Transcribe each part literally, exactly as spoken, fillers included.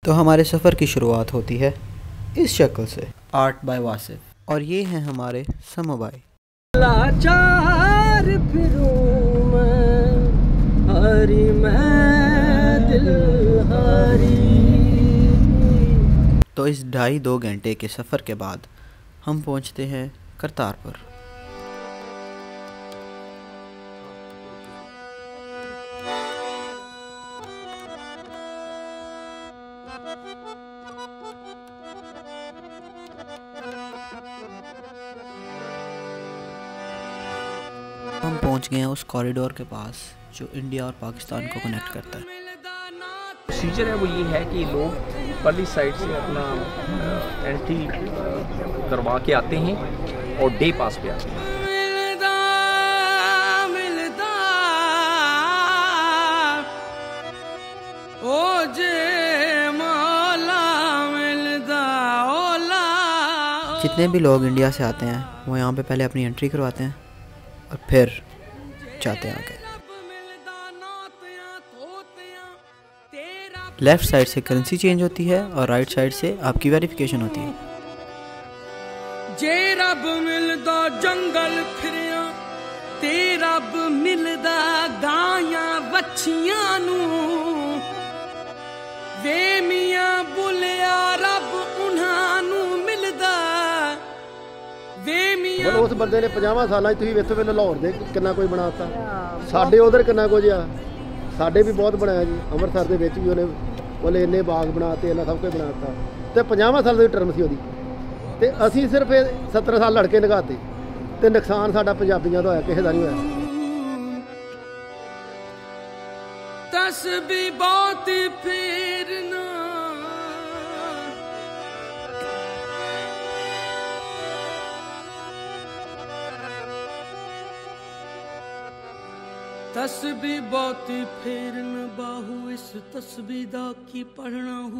तो हमारे सफ़र की शुरुआत होती है इस शक्ल से, आर्ट बाय वासिफ, और ये हैं हमारे समो भाई। लाचार फिरूं मैं, हारी मैं दिल हारी। तो इस ढाई दो घंटे के सफ़र के बाद हम पहुंचते हैं करतारपुर। हम पहुंच गए हैं उस कॉरिडोर के पास जो इंडिया और पाकिस्तान को कनेक्ट करता है। प्रोसीजर है वो ये है कि लोग परली साइड से अपना एंट्री करवा के आते हैं और डे पास पे आते हैं। जितने भी लोग इंडिया से आते हैं वो यहाँ पे पहले अपनी एंट्री करवाते हैं और फिर जाते हैं आगे। लेफ़्ट साइड से करेंसी चेंज होती है और राइट साइड से आपकी वेरिफिकेशन होती है। जे रब मिलदा जंगल फिरिया ते रब मिलदा गायां वच्छियां नू, वे मियां बुलिया रब उन्हां नू मिलदा। बोलो उस बंदे ने पचास साल तुसीं वेखो वे लाहौर दे कितना कोई बनाता, साडे उधर कितना कुछ आ, साडे भी बहुत बनाया जी। अमृतसर दे विच भी उन्हें बोले इन्ने बाग बनाते, इन्ना सब कुछ बनाता, ते पचास साल दी टर्म सी ओदी, ते असीं सिर्फ सत्तर साल लड़के नगाते, ते नुकसान साडा पंजाबियां दा होया, किसे दा नहीं होया। तस्बीह बहुत फेरना तस्बीह बहुत फेरन बाहू, इस तस्बीह दा की पढ़ना हूँ।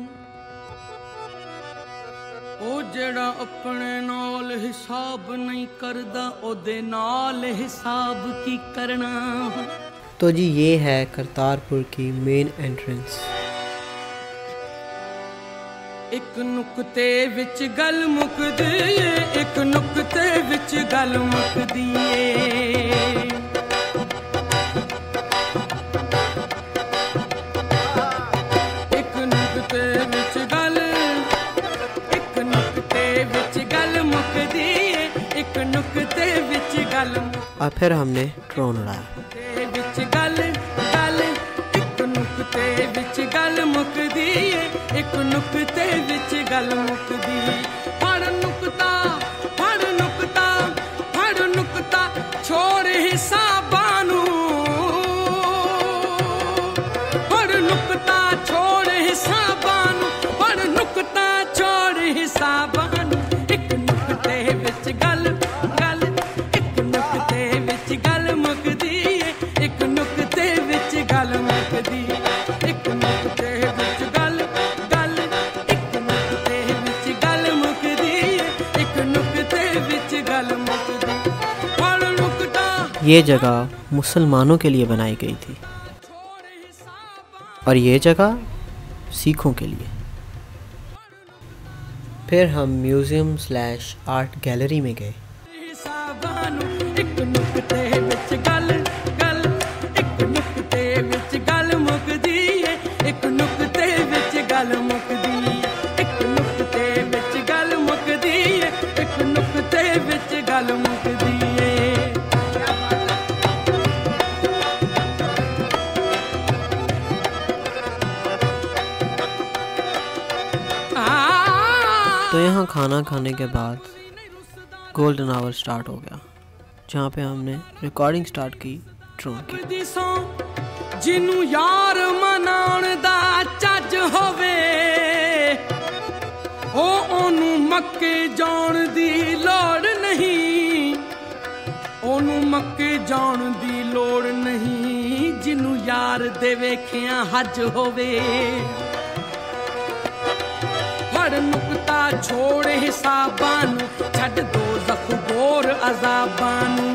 ओ जेड़ा अपने नाल हिसाब नहीं करदा, ओदे नाल हिसाब की करना। तो जी ये है करतारपुर की मेन एंट्रेंस। एक नुक्ते विच गल मुकदी, एक नुक्ते विच गल मुकदी ए। और फिर हमने ड्रोन उड़ाया। छोड़ हिसाबानू, पढ़ नुकता छोड़ हिसाबानू, पढ़ नुकता छोड़ हिसाबानू। एक नुकते विच गल गल, एक नुकते विच गल मुकदी, एक नुकते विच गल मुकदी, एक नुकते विच गल गल, एक नुकते विच गल मुकदी, एक नुकते विच गल मुकदी। ये जगह मुसलमानों के लिए बनाई गई थी और ये जगह सिखों के लिए। फिर हम म्यूज़ियम स्लैश आर्ट गैलरी में गए। तो यहाँ खाना खाने के बाद गोल्डन आवर स्टार्ट हो गया, जहाँ पे हमने रिकॉर्डिंग स्टार्ट की ड्रोन की। जिन्नू यार मनाउण दा चज होवे, ओ ओनू मक्के जाण दी लोड़ नहीं, ओनू मक्के जाण दी लोड़ नहीं। जिन्नू यार दे वेखिया हज होवे, नुकता छोड़ हिसाबानू, छड़ दो ज़ख गोर अज़ाबानू।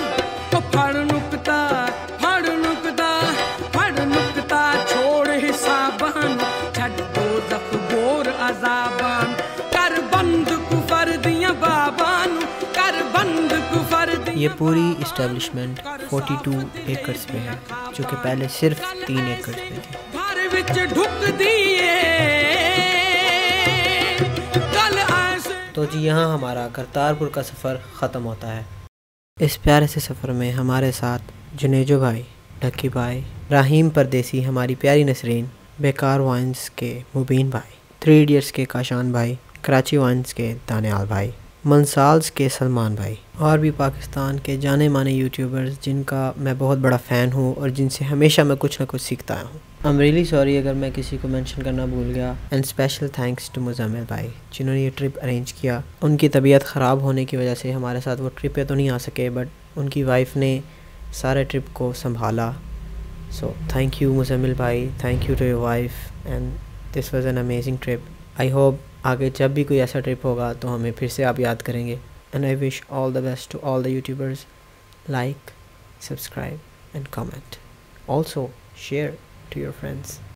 फड़ नुकता फड़ नुकता फड़ नुकता छोड़ हिसाब ये पूरी इस्टेब्लिशमेंट बयालीस एकर्स पे है, जो कि पहले सिर्फ तीन एकर्स पे थी। घर विच ढुक दिए कल ऐसे। तो जी यहाँ हमारा करतारपुर का सफ़र ख़त्म होता है। इस प्यारे से सफ़र में हमारे साथ जुनेजो भाई, ढक्की भाई, राहीम परदेसी, हमारी प्यारी नसरीन, बेकार वाइन्स के मुबीन भाई, थ्री इडियट्स के काशान भाई, कराची वाइन्स के दानियाल भाई, मंसाल्स के सलमान भाई, और भी पाकिस्तान के जाने माने यूट्यूबर्स जिनका मैं बहुत बड़ा फ़ैन हूँ और जिनसे हमेशा मैं कुछ ना कुछ सीखता आया हूँ। आई एम रियली सॉरी अगर मैं किसी को मेंशन करना भूल गया। And special thanks to Muzammil भाई जिन्होंने ये ट्रिप अरेंज किया। उनकी तबीयत ख़राब होने की वजह से हमारे साथ वो ट्रिप पे तो नहीं आ सके, बट उनकी वाइफ ने सारे ट्रिप को संभाला। सो थैंक यू मुज़म्मिल भाई, thank you to your wife, and this was an amazing trip. I hope आगे जब भी कोई ऐसा ट्रिप होगा तो हमें फिर से आप याद करेंगे। And I wish all the best to all the YouTubers. Like, subscribe and comment, also share to your friends.